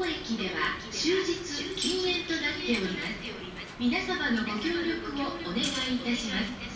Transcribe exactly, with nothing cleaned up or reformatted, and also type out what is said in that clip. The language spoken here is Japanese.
駅では終日禁煙となっております。皆様のご協力をお願いいたします。